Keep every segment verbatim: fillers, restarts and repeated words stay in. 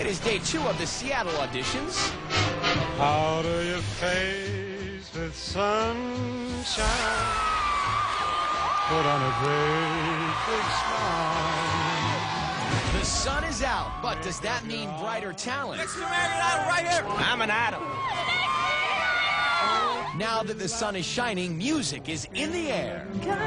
is day two of the Seattle auditions. Powder your face with sunshine. Put on a great big smile. The sun is out, but does that mean brighter talent? Next American Idol right here. I'm an idol. Now that the sun is shining, music is in the air.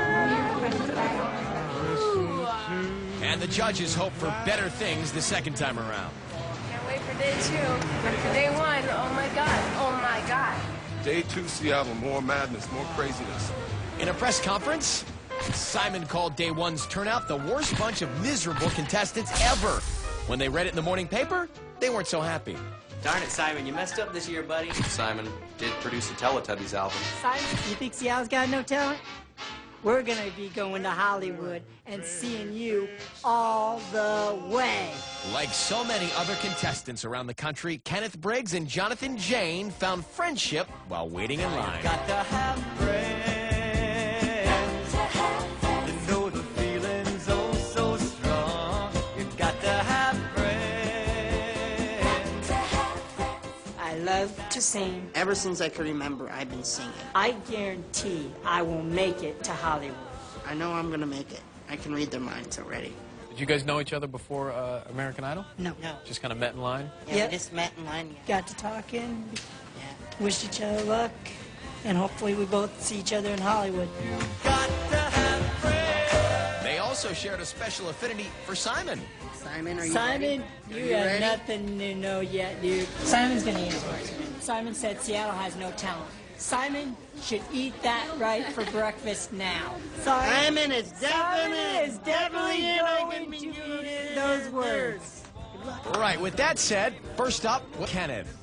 And the judges hope for better things the second time around. Can't wait for day two. And for day one, oh my God, oh my God. Day two, Seattle, more madness, more craziness. In a press conference, Simon called day one's turnout the worst bunch of miserable contestants ever. When they read it in the morning paper, they weren't so happy. Darn it, Simon, you messed up this year, buddy. Simon did produce a Teletubbies album. Simon, you think Seattle's got no talent? We're gonna be going to Hollywood and seeing you all the way. Like so many other contestants around the country, Kenneth Briggs and Jonathan Jayne found friendship while waiting in line. Got to have friends. You know the feeling's oh so strong. You've got to have friends. I love to sing. Ever since I can remember, I've been singing. I guarantee I will make it to Hollywood. I know I'm gonna make it. I can read their minds already. Did you guys know each other before uh, American Idol? No. No. Just kind of met in line? Yeah, Yep. we just met in line. Yeah. Got to talking, Yeah. wished each other luck, and hopefully we both see each other in Hollywood. Got to have friends. They also shared a special affinity for Simon. Simon, are you Simon, ready? you Are you have ready? nothing to know yet, dude. Simon's gonna answer. Simon said Seattle has no talent. Simon should eat that right for breakfast now. Sorry. Simon is Simon definitely, is definitely going to eat those words. Right, with that said, first up, Kenneth.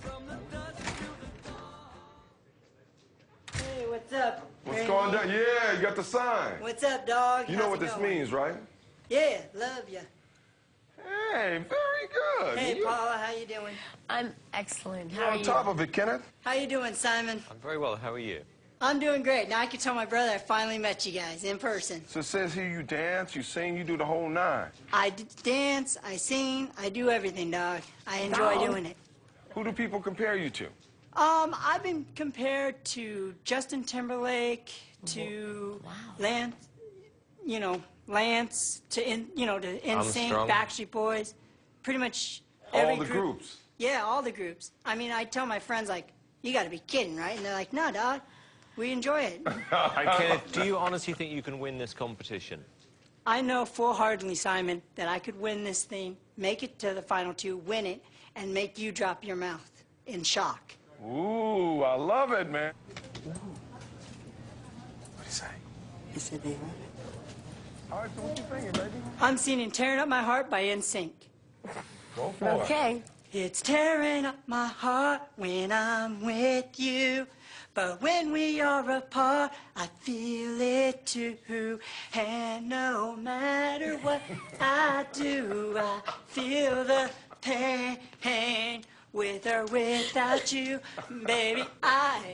Hey, what's up? What's Randy? going on? Yeah, you got the sign. What's up, dog? You know How's what it this going? means, right? Yeah, love ya. Hey, very good. Hey, you, Paula, how you doing? I'm excellent. you're How are on you? top of it, Kenneth. How you doing, Simon? I'm very well. How are you? I'm doing great. Now I can tell my brother I finally met you guys in person. So it says here you dance, you sing, you do the whole nine. I d- dance, I sing, I do everything, dog. I enjoy Dog. doing it. Who do people compare you to? Um, I've been compared to Justin Timberlake, to Lance, you know, Lance, to in, you know, to N Sync, Armstrong. Backstreet Boys, pretty much All every the group. groups. Yeah, all the groups. I mean, I tell my friends like, you got to be kidding, right? And they're like, no, dog, we enjoy it. Kenneth, do you honestly think you can win this competition? I know full-heartedly, Simon, that I could win this thing, make it to the final two, win it, and make you drop your mouth in shock. Ooh, I love it, man. What'd he say? He said they love it. All right, so what you thinking, baby? I'm singing Tearing Up My Heart by N Sync. Go for it. Okay. It's tearing up my heart when I'm with you, but when we are apart, I feel it too. And no matter what I do, I feel the pain. With or without you, baby, I...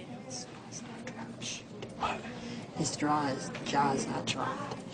His jaw is, jaw is not dry.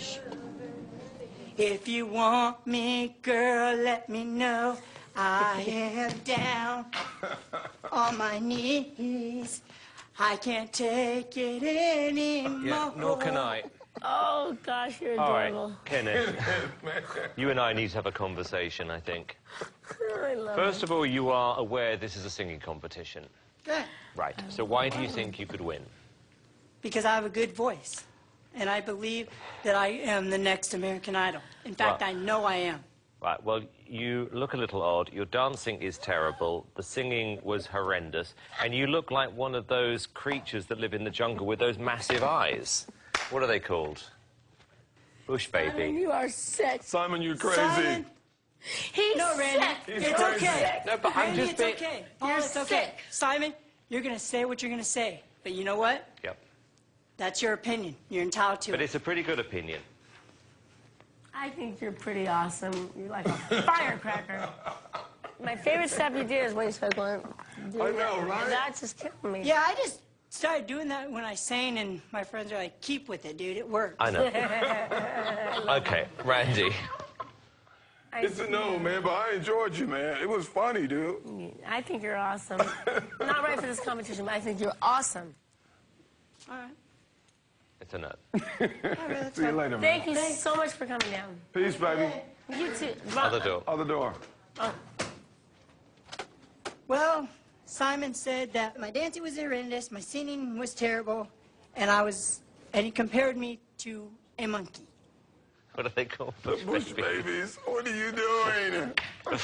If you want me, girl, let me know. I am down on my knees. I can't take it anymore. Yeah, nor can I. Oh, gosh, you're All adorable. right, Kenneth, you and I need to have a conversation, I think. Oh, I love First it. of all, you are aware this is a singing competition. Good. Right. So why do you think you could win? Because I have a good voice. And I believe that I am the next American Idol. In fact, Right. I know I am. Right, well, you look a little odd. Your dancing is terrible. The singing was horrendous. And you look like one of those creatures that live in the jungle with those massive eyes. What are they called? Bush Simon, baby. you are sick. Simon, you're crazy. Simon, He's no, Randy, sick. He's it's crazy. okay. No, but I'm Randy, just it's being- okay. Paul, You're it's okay. sick. Simon, you're going to say what you're going to say. But you know what? Yep. That's your opinion. You're entitled to But it. it's a pretty good opinion. I think you're pretty awesome. You're like a firecracker. My favorite step you did is when you started going... I know, right? That's just killing me. Yeah, I just started doing that when I sang, and my friends are like, keep with it, dude. It works. I know. Okay, Randy. I, It's a no, man, but I enjoyed you, man. It was funny, dude. I think you're awesome. Not right for this competition, but I think you're awesome. All right. It's a no. All right, See you later, man. Thank you so much for coming down. Peace, baby. You too. Other door. Other door. Oh. Well, Simon said that my dancing was horrendous, my singing was terrible, and I was, and he compared me to a monkey. What are they called? The Bush babies. What are you doing?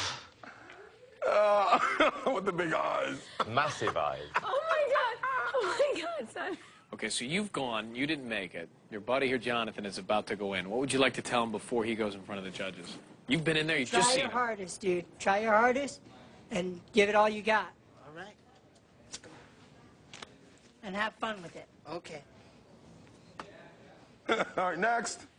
uh, with the big eyes. Massive eyes. Oh my God! Oh my God, son. Okay, so you've gone, you didn't make it. Your buddy here, Jonathan, is about to go in. What would you like to tell him before he goes in front of the judges? You've been in there, you've Try just seen your it. hardest, dude. Try your hardest, and give it all you got. All right. And have fun with it. Okay. All right, next.